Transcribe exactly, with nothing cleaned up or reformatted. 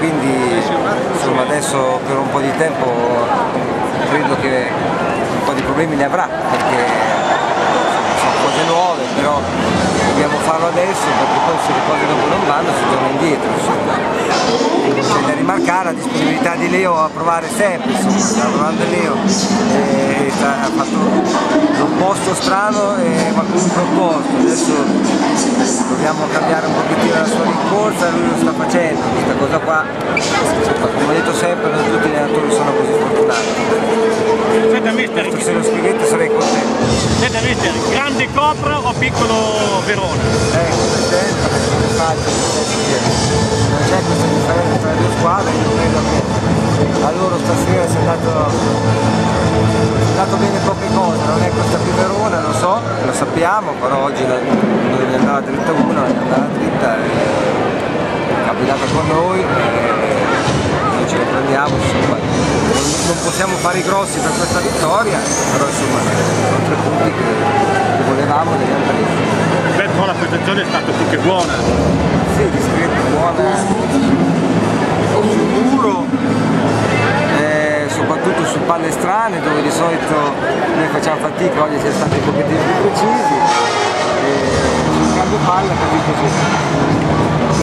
quindi insomma, adesso per un po' di tempo credo che un po' di problemi ne avrà, perché sono cose nuove, però dobbiamo farlo adesso perché poi se le cose dopo non vanno si torna indietro. Insomma. C'è da rimarcare la disponibilità di Leo a provare sempre, insomma, sta provando Leo, e sta, ha fatto l'opposto strano eh, ma comunque opposto. Adesso dobbiamo cambiare un pochettino la sua rincorsa, lui lo sta facendo, questa cosa qua, come ho detto sempre, non tutti gli allenatori sono così fortunati. Senta mister, se lo spiegate sarei contento. Senta mister, grande Copra o piccolo Verona? Eh, questo è facile, non c'è questa differenza tra le due squadre, io credo che a loro stasera sia andato, è andato bene poche cose, non è questa più Verona, lo so, lo sappiamo, però oggi non gli andava dritta una, non gli andava dritta, è capitata con noi, noi ce la prendiamo, insomma, non possiamo fare i grossi per questa vittoria, però insomma sono tre punti che, che volevamo e li abbiamo presi. Beh, però la prestazione è stata più che buona. Sì, discreta, buona, sicuro, eh, soprattutto su palle strane dove di solito noi facciamo fatica, oggi siamo stati un pochettino più precisi, e sul cambio palla così così.